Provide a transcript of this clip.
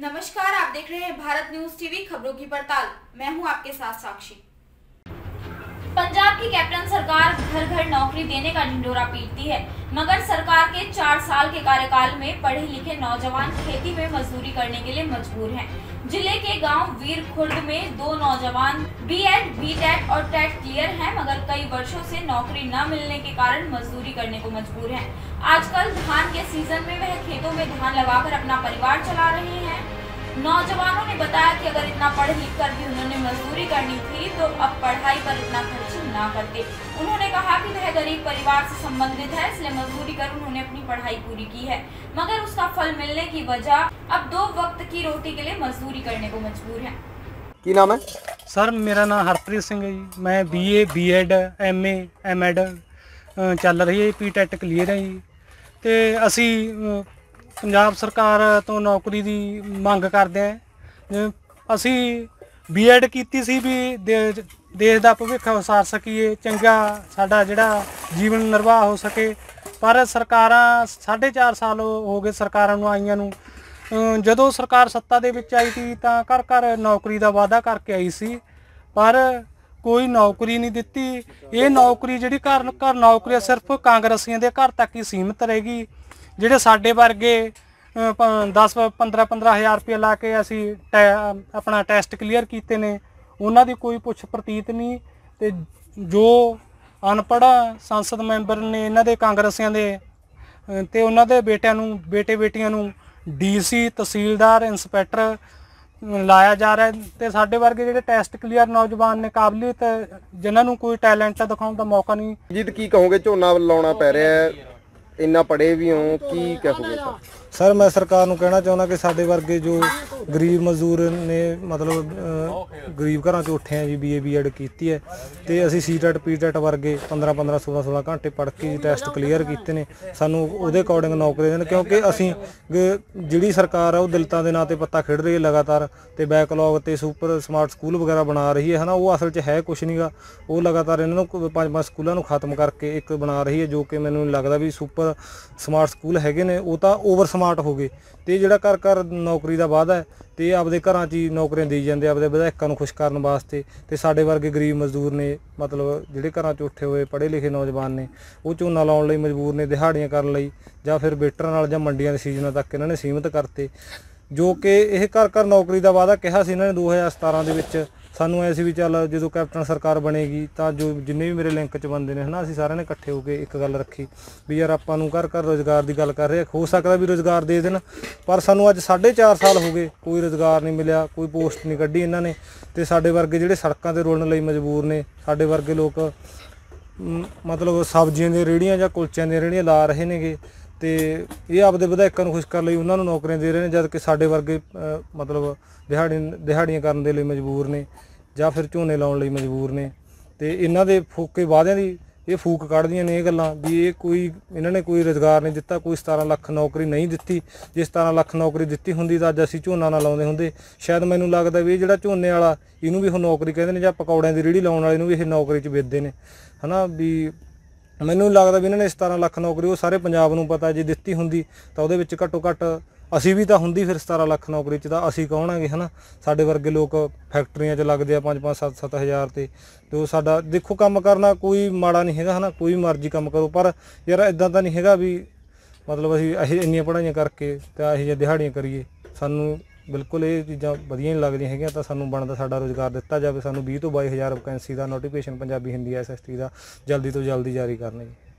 नमस्कार, आप देख रहे हैं भारत न्यूज टीवी खबरों की पड़ताल। मैं हूं आपके साथ साक्षी। पंजाब की कैप्टन सरकार घर घर नौकरी देने का ढिंढोरा पीटती है, मगर सरकार के 4 साल के कार्यकाल में पढ़े लिखे नौजवान खेती में मजदूरी करने के लिए मजबूर हैं। जिले के गांव वीर खुर्द में 2 नौजवान बीएड, बीटेट और टेट क्लियर हैं, मगर कई वर्षों से नौकरी न मिलने के कारण मजदूरी करने को मजबूर हैं। आजकल धान के सीजन में वह खेतों में धान लगाकर अपना परिवार चला रहे हैं। नौजवानों ने बताया कि अगर इतना पढ़ लिख कर भी उन्होंने मजदूरी करनी थी तो अब पढ़ाई पर इतना खर्च ना करते। उन्होंने कहा कि वह गरीब परिवार से संबंधित है, इसलिए मजदूरी कर उन्होंने अपनी पढ़ाई पूरी की है, मगर उसका फल मिलने की वजह अब 2 वक्त की रोटी के लिए मजदूरी करने को मजबूर है। की नाम है सर? मेरा नाम हरप्रीत सिंह है जी। मैं BA, BEd, MA, MEd ਚੱਲ ਰਹੀ है, PTET क्लीयर है जी। ਤੇ ਅਸੀਂ ਪੰਜਾਬ ਸਰਕਾਰ ਤੋਂ ਨੌਕਰੀ ਦੀ ਮੰਗ ਕਰਦੇ ਹਾਂ। ਅਸੀਂ BEd ਕੀਤੀ ਸੀ ਵੀ ਦੇਸ਼ ਦਾ ਭਵਿੱਖ ਉਸਾਰ ਸਕੀਏ, ਚੰਗਾ ਸਾਡਾ ਜਿਹੜਾ ਜੀਵਨ ਨਿਰਵਾਹ ਹੋ ਸਕੇ, ਪਰ ਸਰਕਾਰਾਂ 4.5 ਸਾਲ ਹੋ ਗਏ ਸਰਕਾਰਾਂ ਨੂੰ ਆਈਆਂ ਨੂੰ। ਜਦੋਂ ਸਰਕਾਰ ਸੱਤਾ ਦੇ ਵਿੱਚ ਆਈ ਸੀ ਤਾਂ ਘਰ ਘਰ ਨੌਕਰੀ ਦਾ ਵਾਅਦਾ ਕਰਕੇ ਆਈ ਸੀ, ਪਰ ਕੋਈ ਨੌਕਰੀ ਨਹੀਂ ਦਿੱਤੀ। ਇਹ ਨੌਕਰੀ ਜਿਹੜੀ ਘਰ ਘਰ ਨੌਕਰੀ ਸਿਰਫ ਕਾਂਗਰਸੀਆਂ ਦੇ ਘਰ ਤੱਕ ਹੀ ਸੀਮਿਤ ਰਹੇਗੀ। ਜਿਹੜੇ ਸਾਡੇ ਵਰਗੇ 10-15 ਹਜ਼ਾਰ ਰੁਪਏ ਲਾ ਕੇ ਅਸੀਂ ਆਪਣਾ ਟੈਸਟ ਕਲੀਅਰ ਕੀਤੇ ਨੇ, ਉਹਨਾਂ ਦੀ ਕੋਈ ਪੁੱਛ ਪ੍ਰਤੀਤ ਨਹੀਂ। ਤੇ ਜੋ ਅਨਪੜ੍ਹ ਸੰਸਦ ਮੈਂਬਰ ਨੇ ਇਹਨਾਂ ਦੇ ਕਾਂਗਰਸੀਆਂ ਦੇ ਤੇ ਉਹਨਾਂ ਦੇ ਬੇਟੇ ਬੇਟੀਆਂ ਨੂੰ DC, ਤਹਿਸੀਲਦਾਰ, ਇੰਸਪੈਕਟਰ ਲਾਇਆ ਜਾ ਰਿਹਾ। ਤੇ ਸਾਡੇ ਵਰਗੇ ਜਿਹੜੇ ਟੈਸਟ ਕਲੀਅਰ ਨੌਜਵਾਨ ਨੇ, ਕਾਬਲੀਅਤ, ਜਿਨ੍ਹਾਂ ਨੂੰ ਕੋਈ ਟੈਲੈਂਟ ਦਿਖਾਉਣ ਦਾ ਮੌਕਾ ਨਹੀਂ। ਜੀ ਕੀ ਕਹੋਗੇ, ਝੋਨਾ ਲਾਉਣਾ ਪੈ ਰਿਹਾ ਹੈ, ਇੰਨਾ ਪੜ੍ਹੇ ਵੀ ਹੋ, ਕੀ ਕਹੋਗੇ ਸਰ? ਮੈਂ ਸਰਕਾਰ ਨੂੰ ਕਹਿਣਾ ਚਾਹੁੰਦਾ ਕਿ ਸਾਡੇ ਵਰਗੇ ਜੋ ਗਰੀਬ ਮਜ਼ਦੂਰ ਨੇ, ਮਤਲਬ ਗਰੀਬ ਘਰਾਂ 'ਚੋਂ ਉੱਠੇ ਆ ਜੀ, BA, BEd ਕੀਤੀ ਹੈ, ਤੇ ਅਸੀਂ CTET, PTET ਵਰਗੇ 15-15, 16-16 ਘੰਟੇ ਪੜ੍ਹ ਕੇ ਟੈਸਟ ਕਲੀਅਰ ਕੀਤੇ ਨੇ, ਸਾਨੂੰ ਉਹਦੇ ਅਕੋਰਡਿੰਗ ਨੌਕਰੀ ਦੇਣ। ਕਿਉਂਕਿ ਅਸੀਂ ਜਿਹੜੀ ਸਰਕਾਰ ਆ ਉਹ ਦਲਿਤਾਂ ਦੇ ਨਾਂ 'ਤੇ ਪੱਤਾ ਖੇਡ ਰਹੀ ਹੈ ਲਗਾਤਾਰ, ਤੇ ਬੈਕਲੌਗ ਤੇ ਸੁਪਰ ਸਮਾਰਟ ਸਕੂਲ ਵਗੈਰਾ ਬਣਾ ਰਹੀ ਹੈ, ਹੈ ਨਾ। ਉਹ ਅਸਲ 'ਚ ਹੈ ਕੁਛ ਨਹੀਂ ਗਾ। ਉਹ ਲਗਾਤਾਰ ਇਹਨਾਂ ਨੂੰ 5-5 ਸਕੂਲਾਂ ਨੂੰ ਖਤਮ ਕਰਕੇ ਇੱਕ ਬਣਾ ਰਹੀ ਹੈ, ਜੋ ਕਿ ਮੈਨੂੰ ਲੱਗਦਾ ਵੀ ਸੁਪਰ ਸਮਾਰਟ ਸਕੂਲ ਹੈਗੇ ਨੇ, ਉਹ ਤਾਂ ਓਵਰ ਸਮਾਰਟ ਹੋ ਗਏ। ਤੇ ਜਿਹੜਾ ਘਰ ਘਰ ਨੌਕਰੀ ਦਾ ਵਾਅਦਾ ਹੈ, ਤੇ ਆਪਦੇ ਘਰਾਂ 'ਚ ਹੀ ਨੌਕਰੀਆਂ ਦੇਈ ਜਾਂਦੇ ਆਪਦੇ ਵਿਧਾਇਕਾਂ ਨੂੰ ਖੁਸ਼ ਕਰਨ ਵਾਸਤੇ। ਤੇ ਸਾਡੇ ਵਰਗੇ ਗਰੀਬ ਮਜ਼ਦੂਰ ਨੇ, ਮਤਲਬ ਜਿਹੜੇ ਘਰਾਂ 'ਚ ਉੱਠੇ ਹੋਏ ਪੜ੍ਹੇ ਲਿਖੇ ਨੌਜਵਾਨ ਨੇ, ਉਹ ਝੋਨਾ ਲਾਉਣ ਲਈ ਮਜਬੂਰ ਨੇ, ਦਿਹਾੜੀਆਂ ਕਰਨ ਲਈ, ਜਾਂ ਫਿਰ ਵੇਟਰਾਂ ਨਾਲ, ਜਾਂ ਮੰਡੀਆਂ ਦੇ ਸੀਜ਼ਨਾਂ ਤੱਕ ਇਹਨਾਂ ਨੇ ਸੀਮਿਤ ਕਰਤੇ। ਜੋ ਕਿ ਇਹ ਘਰ ਘਰ ਨੌਕਰੀ ਦਾ ਵਾਅਦਾ ਕਿਹਾ ਸੀ ਇਹਨਾਂ ਨੇ 2017 ਦੇ ਵਿੱਚ। ਸਾਨੂੰ ਐ ਸੀ ਵੀ ਚੱਲ ਜਦੋਂ ਕੈਪਟਨ ਸਰਕਾਰ ਬਣੇਗੀ ਤਾਂ ਜੋ ਜਿੰਨੇ ਵੀ ਮੇਰੇ ਲਿੰਕ 'ਚ ਬੰਦੇ ਨੇ, ਹੈ ਨਾ, ਅਸੀਂ ਸਾਰਿਆਂ ਨੇ ਇਕੱਠੇ ਹੋ ਕੇ ਇੱਕ ਗੱਲ ਰੱਖੀ ਵੀ ਯਾਰ ਆਪਾਂ ਨੂੰ ਘਰ ਘਰ ਰੁਜ਼ਗਾਰ ਦੀ ਗੱਲ ਕਰ ਰਹੇ, ਹੋ ਸਕਦਾ ਵੀ ਰੁਜ਼ਗਾਰ ਦੇ ਦੇਣ, ਪਰ ਸਾਨੂੰ ਅੱਜ 4.5 ਸਾਲ ਹੋ ਗਏ ਕੋਈ ਰੁਜ਼ਗਾਰ ਨਹੀਂ ਮਿਲਿਆ, ਕੋਈ ਪੋਸਟ ਨਹੀਂ ਕੱਢੀ ਇਹਨਾਂ ਨੇ। ਤੇ ਸਾਡੇ ਵਰਗੇ ਜਿਹੜੇ ਸੜਕਾਂ 'ਤੇ ਰੁਲਣ ਲਈ ਮਜਬੂਰ ਨੇ, ਸਾਡੇ ਵਰਗੇ ਲੋਕ ਮਤਲਬ ਸਬਜ਼ੀਆਂ ਦੀਆਂ ਰੇਹੜੀਆਂ ਜਾਂ ਕੁਲਚਿਆਂ ਦੀਆਂ ਰੇਹੜੀਆਂ ਲਾ ਰਹੇ ਨੇਗੇ, ਤੇ ਇਹ ਆਪਦੇ ਵਿਧਾਇਕਾਂ ਨੂੰ ਖੁਸ਼ ਕਰਨ ਲਈ ਉਹਨਾਂ ਨੂੰ ਨੌਕਰੀਆਂ ਦੇ ਰਹੇ ਨੇ, ਜਦ ਕਿ ਸਾਡੇ ਵਰਗੇ ਮਤਲਬ ਦਿਹਾੜੀਆਂ ਕਰਨ ਦੇ ਲਈ ਮਜਬੂਰ ਨੇ, ਜਾਂ ਫਿਰ ਝੋਨੇ ਲਾਉਣ ਲਈ ਮਜਬੂਰ ਨੇ। ਤੇ ਇਹਨਾਂ ਦੇ ਫੋਕੇ ਵਾਅਦਿਆਂ ਦੀ ਇਹ ਫੂਕ ਕੱਢਦੀਆਂ ਨੇ ਇਹ ਗੱਲਾਂ ਵੀ ਇਹਨਾਂ ਨੇ ਕੋਈ ਰੁਜ਼ਗਾਰ ਨਹੀਂ ਦਿੱਤਾ, ਕੋਈ 17 ਲੱਖ ਨੌਕਰੀ ਨਹੀਂ ਦਿੱਤੀ। ਜੇ 17 ਲੱਖ ਨੌਕਰੀ ਦਿੱਤੀ ਹੁੰਦੀ ਤਾਂ ਅੱਜ ਅਸੀਂ ਝੋਨਾ ਨਾ ਲਾਉਂਦੇ ਹੁੰਦੇ। ਸ਼ਾਇਦ ਮੈਨੂੰ ਲੱਗਦਾ ਵੀ ਇਹ ਜਿਹੜਾ ਝੋਨੇ ਵਾਲਾ, ਇਹਨੂੰ ਵੀ ਉਹ ਨੌਕਰੀ ਕਹਿੰਦੇ ਨੇ, ਜਾਂ ਪਕੌੜਿਆਂ ਦੀ ਰੇਹੜੀ ਲਾਉਣ ਵਾਲੇ ਨੂੰ ਵੀ ਇਹ ਨੌਕਰੀ 'ਚ ਵੇਚਦੇ ਨੇ, ਹੈ ਨਾ। ਵੀ ਮੈਨੂੰ ਲੱਗਦਾ ਵੀ ਇਹਨਾਂ ਨੇ 17 ਲੱਖ ਨੌਕਰੀ, ਉਹ ਸਾਰੇ ਪੰਜਾਬ ਨੂੰ ਪਤਾ, ਜੇ ਦਿੱਤੀ ਹੁੰਦੀ ਤਾਂ ਉਹਦੇ ਵਿੱਚ ਘੱਟੋ ਘੱਟ ਅਸੀਂ ਵੀ ਤਾਂ ਹੁੰਦੀ। ਫਿਰ 17 ਲੱਖ ਨੌਕਰੀ 'ਚ ਤਾਂ ਅਸੀਂ ਕੌਣ ਹੈਗੇ, ਹੈ ਨਾ। ਸਾਡੇ ਵਰਗੇ ਲੋਕ ਫੈਕਟਰੀਆਂ 'ਚ ਲੱਗਦੇ ਆ 5-5, 7-7 ਹਜ਼ਾਰ ਤੇ ਉਹ ਸਾਡਾ ਦੇਖੋ ਕੰਮ ਕਰਨਾ ਕੋਈ ਮਾੜਾ ਨਹੀਂ ਹੈਗਾ, ਹੈ ਨਾ। ਕੋਈ ਮਰਜ਼ੀ ਕੰਮ ਕਰੋ, ਪਰ ਯਾਰ ਇੱਦਾਂ ਤਾਂ ਨਹੀਂ ਹੈਗਾ ਵੀ ਮਤਲਬ ਅਸੀਂ ਇੰਨੀਆਂ ਪੜ੍ਹਾਈਆਂ ਕਰਕੇ ਤਾਂ ਇਹੋ ਜਿਹੀਆਂ ਦਿਹਾੜੀਆਂ ਕਰੀਏ। ਸਾਨੂੰ ਬਿਲਕੁਲ ਇਹ ਚੀਜ਼ਾਂ ਵਧੀਆ ਨਹੀਂ ਲੱਗਦੀਆਂ ਹੈਗੀਆਂ। ਤਾਂ ਸਾਨੂੰ ਬਣਦਾ ਸਾਡਾ ਰੁਜ਼ਗਾਰ ਦਿੱਤਾ ਜਾਵੇ। ਸਾਨੂੰ 20 ਤੋਂ 22 ਹਜ਼ਾਰ ਵੈਕੈਂਸੀ ਦਾ ਨੋਟੀਫਿਕੇਸ਼ਨ ਪੰਜਾਬੀ, ਹਿੰਦੀ, SST ਦਾ ਜਲਦੀ ਤੋਂ ਜਲਦੀ ਜਾਰੀ ਕਰਨਾ ਜੀ।